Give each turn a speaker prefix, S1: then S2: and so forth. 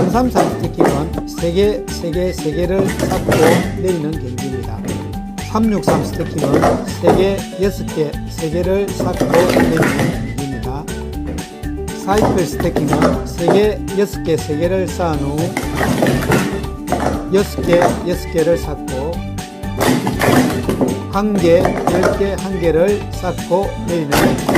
S1: 333 스태킹은 3개, 3개, 3개를 쌓고 내리는 경기입니다. 363 스태킹은 3개, 6개, 3개를 쌓고 내리는 경기입니다. 428 스태킹은 3개, 6개, 3개를 쌓은 후 6개, 6개를 쌓고 1개, 10개, 1개를 쌓고 내리는